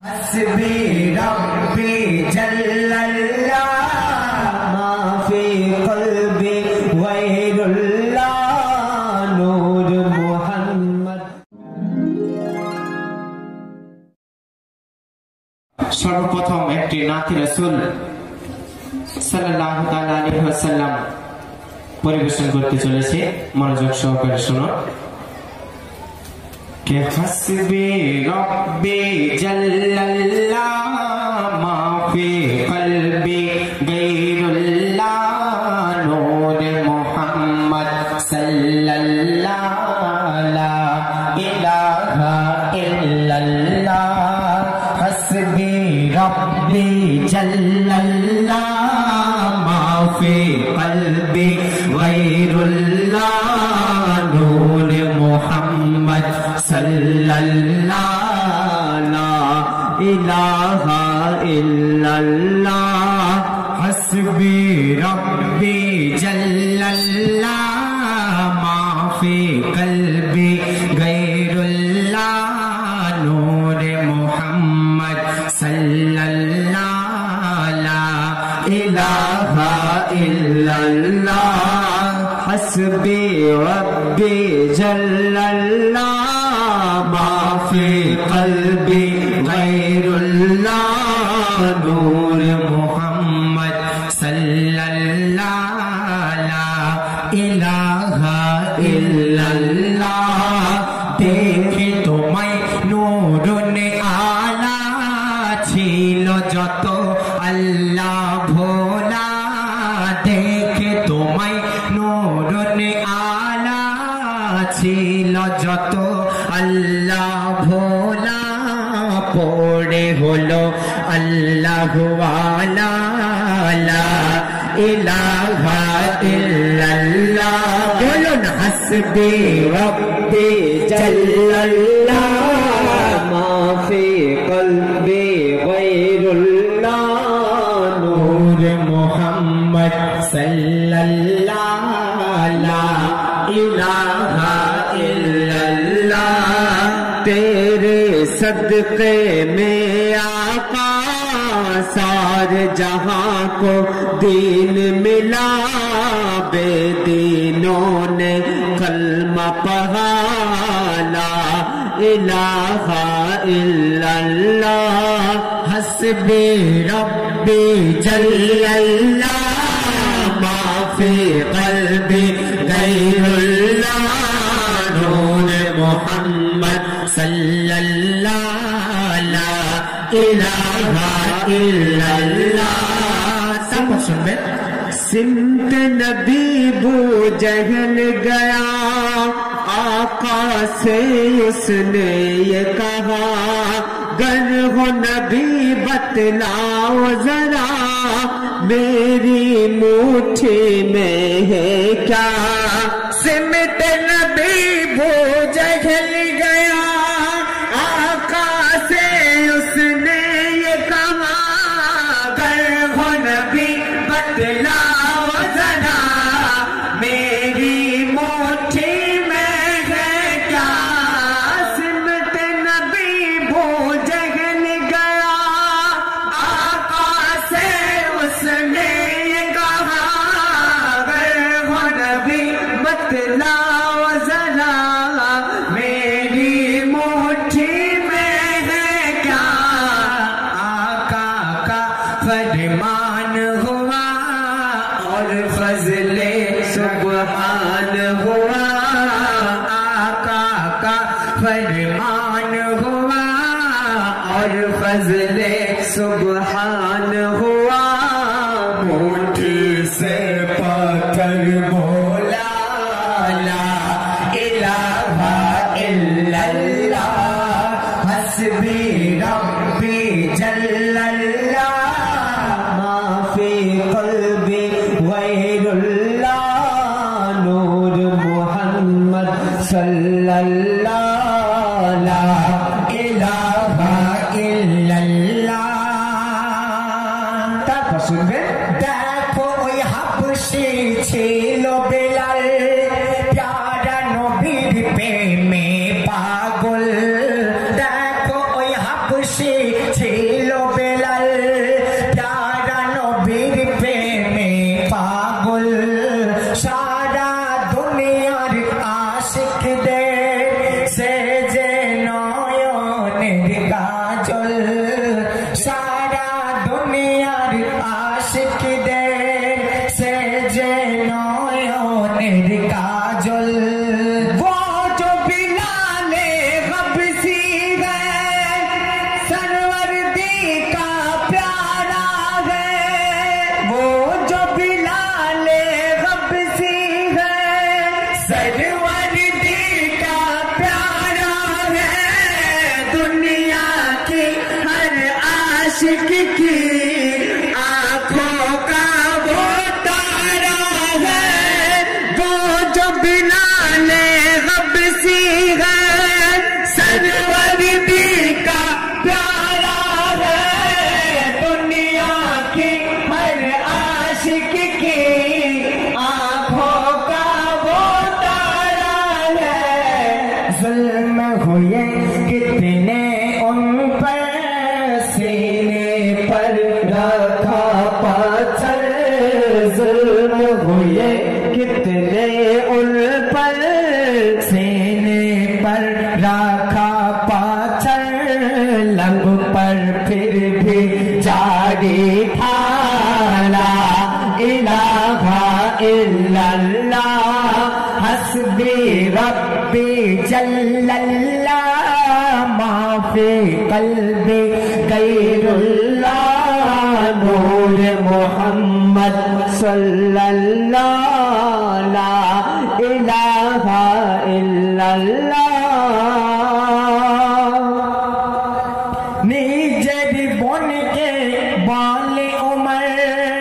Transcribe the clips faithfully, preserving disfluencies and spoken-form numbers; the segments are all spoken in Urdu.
حسبي ربي جل الله ما في قلبي غير الله نور محمد সর্বপ্রথম একটি নাতি রাসূল সাল্লাল্লাহু তাআলা আলাইহি ওয়াসাল্লাম পরিবেশন করতে চলেছে, মনোযোগ সহকারে শুনো। کہ حسبی ربی جل اللہ ما فی قلبی غیر اللہ نور محمد صلی اللہ لا الہ الا اللہ حسبی ربی جل اللہ ما فی قلبی غیر اللہ نور محمد صلی اللہ لا الہ الا اللہ حسبی ربی جل اللہ ما فی قلبی غیر اللہ نور محمد صلی اللہ لا الہ الا اللہ حسبی ربی جل اللہ ما فی قلبی غیر اللہ نور محمد صلی اللہ لا الہ الا اللہ دیکھے تو میں نور آلہ چھیل جت اللہ بھولا دیکھے تو میں نور آلہ چھیل جت اللہ بھولا پوڑے ہولو اللہ والا لا الہ الا اللہ بولو نا حسبی ربی جل اللہ ما فی قلبی غیر اللہ نور محمد صلی اللہ لا الہ الا اللہ تیرے صدقے میں آقا سارے جہاں کو دین ملا بے دینوں نے کلمہ پڑھا لا الہ الا اللہ حسبی ربی جل اللہ ما فی قلبی غیر اللہ نور محمد صلی اللہ لا الہ الا اللہ سب سن بے سمت نبی بو جہل گیا آقا سے اس نے یہ کہا گر ہو نبی بتلاؤ ذرا میری مٹھی میں ہے کیا سمت نبی بو جہل گیا آقا سے اس نے یہ کہا گر ہو نبی بتلاؤ ذرا میری مٹھی میں ہے کیا سمت نبی بو جہل گیا آقا سے اس نے یہ کہا گر ہو نبی بتلاؤ ذرا میری مٹھی میں ہے کیا آقا کا فرمان ہوا اور فضل سبحان ہوا آقا کا فرمان ہوا اور فضل سبحان ہوا مٹھی سے پتھر بولا لا الہ الا اللہ حسبی ربی جل اللہ ما فی قلبی غیر اللہ نور محمد صلی اللہ لا الہ الا اللہ তারপর শুনবেন দেখো ওই হাবশি ছিল বেলাল প্যারা নবীর প্রেমে পাগল দেখো ওই হাবশি ছিল বেলাল প্যারা নবীর প্রেমে পাগল সারা দুনিয়ার আশিকদের সে যে নয়নের কাজল সারা দুনিয়ার আশিকদের সে যে নয়নের কাজল वो जो बिलाले गबसी है सरवरदी का प्यारा है वो जो बिलाले गबसी है सरवरदी का प्यारा है दुनिया की हर आशिक की आंखों का वो तारा है वो जो बिलाले गबसी है सरवरदी का प्यारा है दुनिया की हर आशिक की आंखों का वो तारा है जुल्म हुए कितने उन पर सीने पर रखा पत्थर जुल्म हुए कितने उन पर सीने पर रखा पत्थर लब पर फिर भी जारी था ला इलाहा इल्लल्लाह हस्बी रब्बी जल्लल्लाह माफी कल्बी गैरुल्लाह नूर मोहम्मद सल्लल्लाह ला इलाहा इल्लल्लाह নিজের বোনকে বলে উমর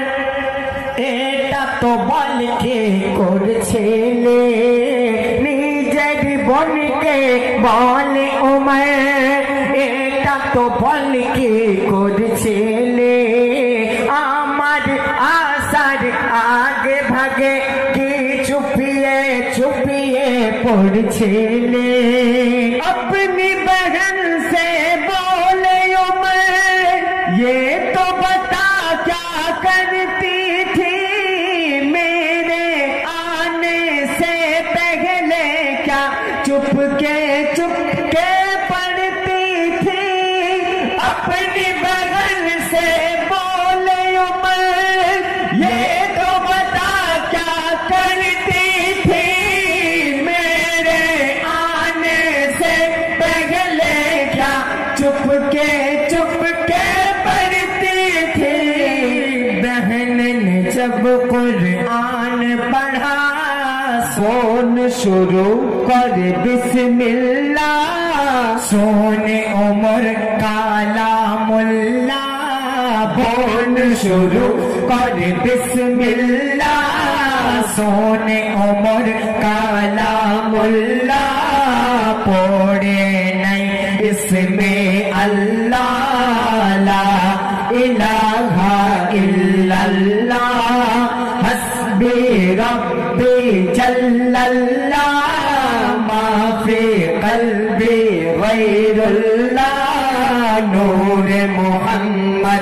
এটা তো বল কে করছিলে নিজের বোনকে বলে উমর এটা তো বল কে করছিলে আমার আসার আগে ভাগে কি চুপিয়ে চুপিয়ে পড়ছিলে अपनी बहन से बोले उमर ये तो बता क्या करती थी मेरे आने से पहले क्या चुपके चुपके पढ़ती थी अपनी बहन से बोले उमर ये तो बता क्या करती थी मेरे आने से पहले क्या चुपके चुपके पढ़ती थी बहन ने जब कुरान पढ़ा सोन शुरू कर बिस्मिल्लाह सोने उमर काला मुल्ला बोन शुरू कर बिस्मिल्लाह सोने उमर काला मुल्ला पढ़े नहीं इसमें अल्लाह ला इलाहा इल्लल्लाह हस्बी रब्बी जल्लल्लाह माफी कल्बी गैरुल्लाह नूर मोहम्मद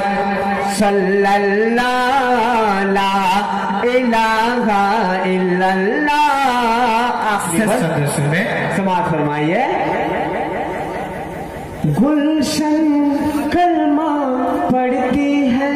सल्लल्लाह ला इलाहा इल्लल्लाह आखिरी में समाप्त फरमाइए गुलशन कलमा पढ़ती है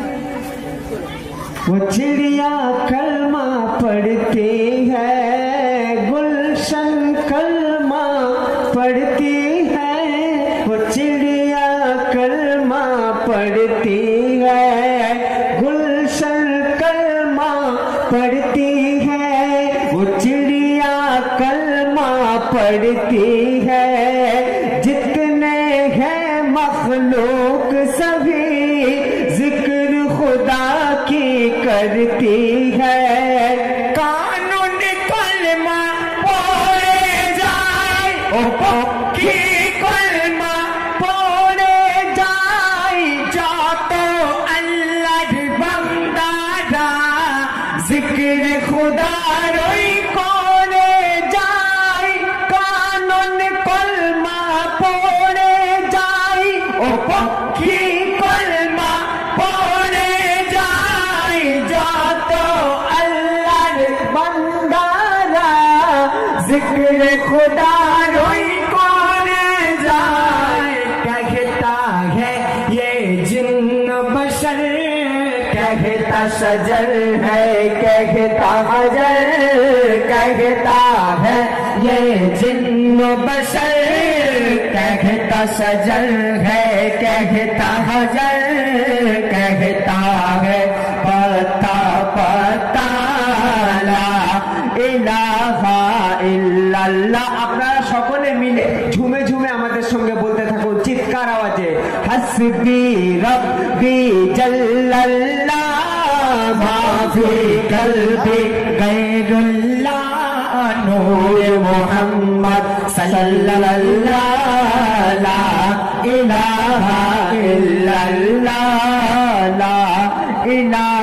वो चिड़िया कलमा पढ़ती है गुलशन कलमा पढ़ती है वो चिड़िया कलमा पढ़ती है गुलशन कलमा पढ़ती है वो चिड़िया कलमा पढ़ती है जितने हैं मखलूक सभी जिक्र खुदा की करती है कानून कलमा पढ़े जाए ओ पक्की कलमा पढ़े जाए जा तो अल्लाह बंदा जिक्र खुदा रोई कोने जाए कानून कलमा पढ़े जाए ओ पक्की जिक्र खुदा रोई कौन जाए, कहता है ये जिन्न बशर, कहता सजर है, कहता हजर, कहता है ये जिन्न बशर, कहता सजर है, कहता हजर, कहता है पता पता ला इलाहा इल्लाल्लाह। আপনারা সকলে মিলে ঝুমে ঝুমে আমাদের সঙ্গে বলতে থাকুন চিৎকার আওয়াজে, হাসবি রব্বি জাল্লাল্লাহ মাফি কলবি গায়রুল্লাহ নূর মুহাম্মদ সাল্লাল্লাহ লা ইলাহা ইল্লাল্লাহ লা ইলাহা